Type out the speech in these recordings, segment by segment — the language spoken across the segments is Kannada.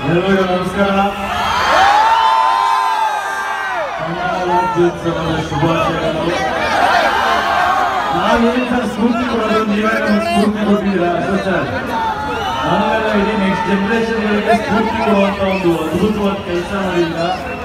ಎಲ್ಲರಿಗೂ ನಮಸ್ಕಾರ. ಕನ್ನಡ ರಾಜ್ಯೋತ್ಸವದ ಶುಭಾಶಯಗಳು. ನಾವೇನು ಸರ್ ಸ್ಫೂರ್ತಿ ಕೊಡೋದು, ನೀವೇ ನಮಗೆ ಸ್ಫೂರ್ತಿ ಕೊಟ್ಟಿದ್ದೀರಾ ಅಷ್ಟೇ ಸರ್. ನಾವೆಲ್ಲ ಇಡೀ ನೆಕ್ಸ್ಟ್ ಜನರೇಷನ್ಗಳಿಗೆ ಸ್ಫೂರ್ತಿ ಕೊಡುವಂತ ಒಂದು ಅದ್ಭುತವಾದ ಕೆಲಸ ಮಾಡಿಲ್ಲ.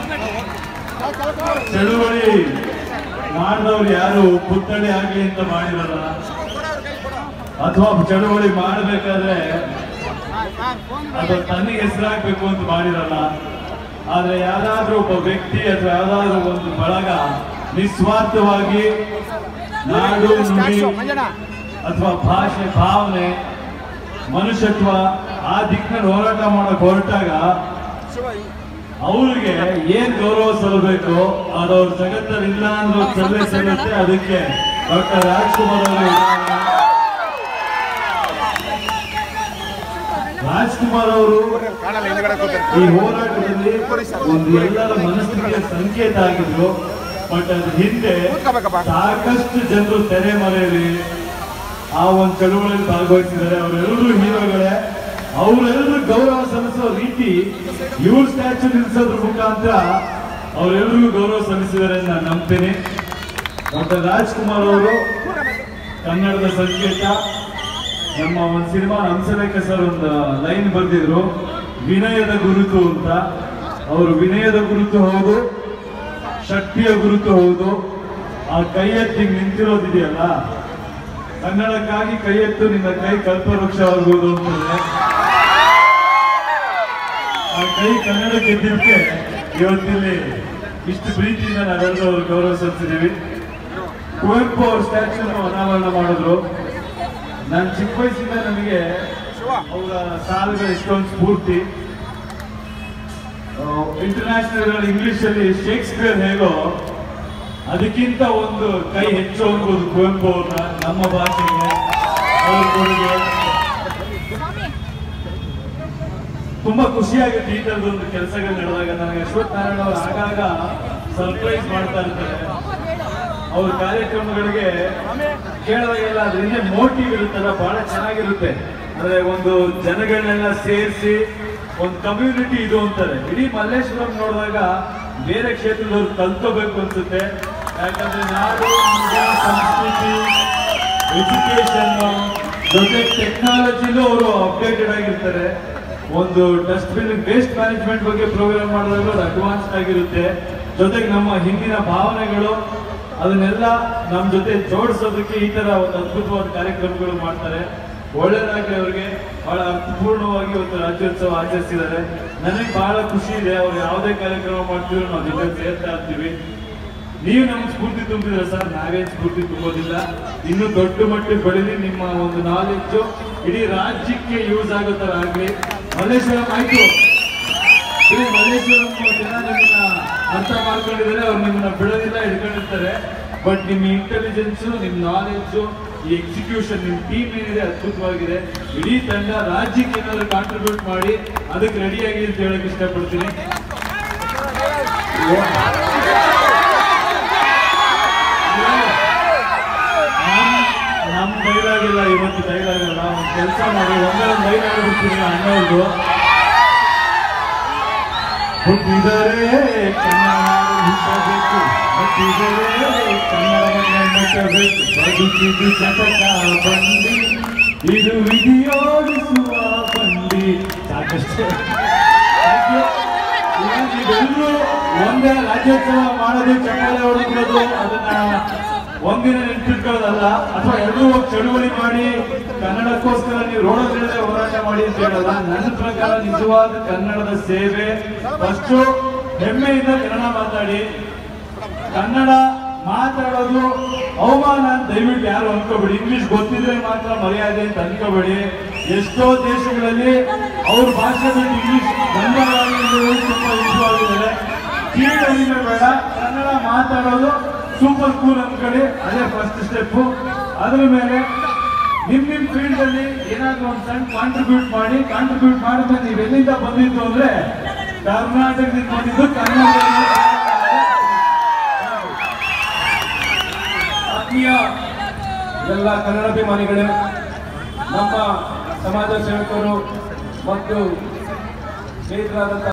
ಚಳುವಳಿ ಮಾಡಿದವ್ರು ಯಾರು ಪುತ್ಥಳಿ ಆಗ್ಲಿ ಅಂತ ಮಾಡಿರಲ್ಲ, ಅಥವಾ ಚಳುವಳಿ ಮಾಡಬೇಕಾದ್ರೆ ಅದು ತನಗೆ ಹೆಸರಾಗಬೇಕು ಅಂತ ಮಾಡಿರಲ್ಲ. ಆದ್ರೆ ಯಾವ್ದಾದ್ರೂ ಒಬ್ಬ ವ್ಯಕ್ತಿ ಅಥವಾ ಯಾವ್ದಾದ್ರೂ ಒಂದು ಬಳಗ ನಿಸ್ವಾರ್ಥವಾಗಿ ನಾಡು ನುಡಿ ಅಥವಾ ಭಾಷೆ, ಭಾವನೆ, ಮನುಷ್ಯತ್ವ ಆ ದಿಕ್ಕಿನಲ್ಲಿ ಹೋರಾಟ ಮಾಡಕ್ ಹೊರಟಾಗ ಅವ್ರಿಗೆ ಏನ್ ಗೌರವ ಸಲ್ಲಬೇಕು ಅದು ಅವ್ರ ಜಗತ್ತಲ್ಲಿ ಇಲ್ಲ ಅಂದ್ರೆ ಸಲ್ಲೇ ಸಲ್ಲುತ್ತೆ. ಅದಕ್ಕೆ ಡಾಕ್ಟರ್ ರಾಜ್ಕುಮಾರ್ ಅವರು ಈ ಹೋರಾಟದಲ್ಲಿ ಒಂದು ಎಲ್ಲರ ಮನಸ್ಥಿತಿಯ ಸಂಕೇತ ಆಗಿದ್ರು. ಬಟ್ ಅದ್ರ ಹಿಂದೆ ಸಾಕಷ್ಟು ಜನರು ತೆರೆಮರೆಯಲ್ಲಿ ಆ ಒಂದು ಚಳುವಳಿಯಲ್ಲಿ ಭಾಗವಹಿಸಿದ್ದಾರೆ. ಅವರೆಲ್ಲರೂ ಹೀರೋಗಳೇ. ಅವರೆಲ್ಲರೂ ಗೌರವ ಸಲ್ಲಿಸೋ ರೀತಿ ಇವ್ರ ಸ್ಟ್ಯಾಚ್ಯೂ ನಿಲ್ಲಿಸೋದ್ರ ಮುಖಾಂತರ ಅವರೆಲ್ಲರಿಗೂ ಗೌರವ ಸಲ್ಲಿಸಿದ್ದಾರೆ ನಾನು ನಂಬ್ತೀನಿ. ಡಾಕ್ಟರ್ ರಾಜ್ಕುಮಾರ್ ಅವರು ಕನ್ನಡದ ಸಂಕೇತ. ನಮ್ಮ ಒಂದು ಸಿನಿಮಾ ಹಂಸಲೇಖ ಸರ್ ಒಂದು ಲೈನ್ ಬರೆದಿದ್ರು, ವಿನಯದ ಗುರುತು ಅಂತ. ಅವರು ವಿನಯದ ಗುರುತು ಹೌದು, ಶಕ್ತಿಯ ಗುರುತು ಹೌದು. ಆ ಕೈ ಎತ್ತಿ ನಿಂತಿರೋದಿದೆಯಲ್ಲ, ಕನ್ನಡಕ್ಕಾಗಿ ಕೈ ಎತ್ತು, ನಿನ್ನ ಕೈ ಕಲ್ಪವೃಕ್ಷವಾಗುವುದು ಅಂತಂದ್ರೆ ಆ ಕೈ ಕನ್ನಡಕ್ಕೆ ಎದ್ದಿದ್ದಕ್ಕೆ ಇವತ್ತಿಲ್ಲಿ ಇಷ್ಟು ಪ್ರೀತಿಯಿಂದ ನಾವೆಲ್ಲರೂ ಅವ್ರಿಗೆ ಗೌರವ ಸಲ್ಲಿಸಿದ್ದೀವಿ. ಕುವೆಂಪು ಅವ್ರ ಸ್ಟ್ಯಾಚ್ಯೂನ ಅನಾವರಣ ಮಾಡಿದ್ರು. ನಾನು ಚಿಕ್ಕ ವಯಸ್ಸಿಂದ ನನಗೆ ಅವರ ಸಾಲುಗಳು ಎಷ್ಟೊಂದು ಸ್ಫೂರ್ತಿ. ಇಂಟರ್ನ್ಯಾಷನಲ್ ಇಂಗ್ಲಿಷ್ ಅಲ್ಲಿ ಶೇಕ್ಸ್ಪಿಯರ್ ಹೇಗೋ ಅದಕ್ಕಿಂತ ಒಂದು ಕೈ ಹೆಚ್ಚು ಅನ್ಬೋದು ಕುವೆಂಪು ಅವ್ರನ್ನ ನಮ್ಮ ಭಾಷೆಗೆ ಅವ್ರ ಕೊಡುಗೆ. ತುಂಬಾ ಖುಷಿಯಾಗುತ್ತೆ ಈ ತರದೊಂದು ಕೆಲಸಗಳು ನಡೆದಾಗ. ನನಗೆ ಅಶ್ವಥ್ ನಾರಾಯಣ ಅವರು ಆಗಾಗ ಸರ್ಪ್ರೈಸ್ ಮಾಡ್ತಾ ಇರ್ತಾರೆ. ಅವ್ರ ಕಾರ್ಯಕ್ರಮಗಳಿಗೆ ಕೇಳಿದಾಗೆಲ್ಲ ಅದರಿಂದ ಮೋಟಿವ್ ಇರುತ್ತಲ್ಲ, ಬಹಳ ಚೆನ್ನಾಗಿರುತ್ತೆ. ಅಂದ್ರೆ ಒಂದು ಜನಗಳನ್ನೆಲ್ಲ ಸೇರಿಸಿ ಒಂದು ಕಮ್ಯುನಿಟಿ ಇದು ಅಂತಾರೆ. ಇಡೀ ಮಲ್ಲೇಶ್ವರಂ ನೋಡಿದಾಗ ಬೇರೆ ಕ್ಷೇತ್ರದವ್ರು ಕಲ್ತ್ಕೋಬೇಕು ಅನ್ಸುತ್ತೆ. ಯಾಕಂದ್ರೆ ನಾಡು, ಸಂಸ್ಕೃತಿ, ಎಜುಕೇಶನ್ ಜೊತೆ ಟೆಕ್ನಾಲಜಿಲೂ ಅವರು ಅಪ್ಡೇಟೆಡ್ ಆಗಿರ್ತಾರೆ. ಒಂದು ಡಸ್ಟ್ಬಿನ್ ವೇಸ್ಟ್ ಮ್ಯಾನೇಜ್ಮೆಂಟ್ ಬಗ್ಗೆ ಪ್ರೋಗ್ರಾಮ್ ಮಾಡಿದಾಗ ಅದು ಅಡ್ವಾನ್ಸ್ಡ್ ಆಗಿರುತ್ತೆ. ಜೊತೆಗೆ ನಮ್ಮ ಹಿಂದಿನ ಭಾವನೆಗಳು ಅದನ್ನೆಲ್ಲ ನಮ್ಮ ಜೊತೆ ಜೋಡಿಸೋದಕ್ಕೆ ಈ ತರ ಒಂದು ಅದ್ಭುತವಾದ ಕಾರ್ಯಕ್ರಮಗಳು ಮಾಡ್ತಾರೆ. ಒಳ್ಳೆದಾಗಲಿ ಅವ್ರಿಗೆ. ಬಹಳ ಅರ್ಥಪೂರ್ಣವಾಗಿ ಒಂದು ರಾಜ್ಯೋತ್ಸವ ಆಚರಿಸಿದ್ದಾರೆ. ನನಗೆ ಬಹಳ ಖುಷಿ ಇದೆ. ಅವ್ರು ಯಾವುದೇ ಕಾರ್ಯಕ್ರಮ ಮಾಡ್ತೀವಿ ನಾವು ಜೊತೆ ಸೇರ್ತಾ ಇರ್ತೀವಿ. ನೀವು ನಮ್ಗೆ ಸ್ಫೂರ್ತಿ ತುಂಬಿದ್ರೆ ಸರ್, ನಾವೇನ್ ಸ್ಫೂರ್ತಿ ತುಂಬೋದಿಲ್ಲ. ಇನ್ನೂ ದೊಡ್ಡ ಮಟ್ಟಿಗೆ ಬೆಳೀಲಿ. ನಿಮ್ಮ ಒಂದು ನಾಲೆಡ್ಜು ಇಡೀ ರಾಜ್ಯಕ್ಕೆ ಯೂಸ್ ಆಗೋ ತರ ಆಗ್ಲಿ. ಮಲ್ಲೇಶ್ವರಂ ಆಯ್ತು, ಮಲ್ಲೇಶ್ವರಂ ಜನ ನಿಮ್ಮನ್ನ ಅರ್ಥ ಮಾಡ್ಕೊಂಡಿದ್ದಾರೆ. ಅವ್ರು ನಿಮ್ಮನ್ನ ಬಿಡೋದಿಲ್ಲ, ಹಿಡ್ಕೊಂಡಿರ್ತಾರೆ. ಬಟ್ ನಿಮ್ಮ ಇಂಟೆಲಿಜೆನ್ಸು, ನಿಮ್ಮ ನಾಲೆಡ್ಜು, ಈ ಎಕ್ಸಿಕ್ಯೂಷನ್, ನಿಮ್ಮ ಟೀಮ್ ಏನಿದೆ ಅದ್ಭುತವಾಗಿದೆ. ಇಡೀ ತಂಡ ರಾಜ್ಯಕ್ಕೆ ಏನಾದ್ರು ಕಾಂಟ್ರಿಬ್ಯೂಟ್ ಮಾಡಿ ಅದಕ್ಕೆ ರೆಡಿಯಾಗಿ ಅಂತ ಹೇಳಕ್ ಇಷ್ಟಪಡ್ತೀನಿ. ನಮ್ ಡೈಲಾಗ್ ಇಲ್ಲ ಇವತ್ತು, ಡೈಲಾಗ್ ಇಲ್ಲ. ಒಂದು ಕೆಲಸ ಮಾಡಿ ಒಂದೊಂದು ಡೈಲಾಗ್ ಬಿಡ್ತೀನಿ ಅಣ್ಣವ್ರದ್ದು. ಹುಟ್ಟಿದರೆ ಕನ್ನಡ ಹುಟ್ಟಬೇಕು, ಹುಟ್ಟಿದರೆ ಕನ್ನಡವನ್ನು ಮುಟ್ಟಬೇಕು, ಬದುಕಿದು ಚಟಕ ಬಂಡಿ, ಇದು ವಿಧಿಯೋಡಿಸುವ ಬಂಡಿ. ಸಾಕಷ್ಟೇ. ಇದೆಲ್ಲರೂ ಒಂದೇ ರಾಜ್ಯೋತ್ಸವ ಮಾಡೋದು, ಚಪ್ಪಾಳೆ ಹೊಡೆದು ಅದನ್ನ ಒಂದಿನ ನೆನ್ಪಿಟ್ಕೊಳ್ಳೋದಲ್ಲ. ಅಥವಾ ಎಲ್ಲರೂ ಚಳುವಳಿ ಮಾಡಿ ಕನ್ನಡಕ್ಕೋಸ್ಕರ ನೀವು ರೋಡಲ್ಲಿರದೆ ಹೋರಾಟ ಮಾಡಿ ಅಂತ ಹೇಳಲ್ಲ. ನನ್ನ ಪ್ರಕಾರ ನಿಜವಾದ ಕನ್ನಡದ ಸೇವೆ ಫಸ್ಟು ಹೆಮ್ಮೆಯಿಂದ ಕನ್ನಡ ಮಾತಾಡಿ. ಕನ್ನಡ ಮಾತಾಡೋದು ಅವಮಾನ ಅಂತ ದಯವಿಟ್ಟು ಯಾರು ಅನ್ಕೋಬೇಡಿ. ಇಂಗ್ಲಿಷ್ ಗೊತ್ತಿದ್ರೆ ಮಾತ್ರ ಮರ್ಯಾದೆ ಅಂತ ಅನ್ಕೋಬೇಡಿ. ಎಷ್ಟೋ ದೇಶಗಳಲ್ಲಿ ಅವ್ರ ಭಾಷೆ ಬಿಟ್ಟು ಇಂಗ್ಲಿಷ್ ಗಂಧವಾಗಿ ತುಂಬಾ ಇಷ್ಟವಾಗಿದ್ದಾರೆ. ಕೀಳರಿಮೆ ಬೇಡ, ಕನ್ನಡ ಮಾತಾಡೋದು ಸೂಪರ್ ಕೂಲ್ ಅನ್ಕೊಳ್ಳಿ. ಅದೇ ಫಸ್ಟ್ ಸ್ಟೆಪ್ಪು. ಅದ್ರ ಮೇಲೆ ನಿಮ್ ಫೀಲ್ಡ್ ಅಲ್ಲಿ ಏನಾದ್ರೂ ಒಂದು ಸಣ್ಣ ಕಾಂಟ್ರಿಬ್ಯೂಟ್ ಮಾಡಿ. ಕಾಂಟ್ರಿಬ್ಯೂಟ್ ಮಾಡಿದ್ರೆ ನೀವು ಎಲ್ಲಿಂದ ಬಂದಿದ್ದು ಅಂದ್ರೆ ಕರ್ನಾಟಕದಿಂದ ಬಂದಿದ್ದು. ಕನ್ನಡ ಆತ್ಮೀಯ ಎಲ್ಲ ಕನ್ನಡಾಭಿಮಾನಿಗಳೇ, ನಮ್ಮ ಸಮಾಜ ಸೇವಕರು ಮತ್ತು ಸ್ನೇಹಿತರಾದಂಥ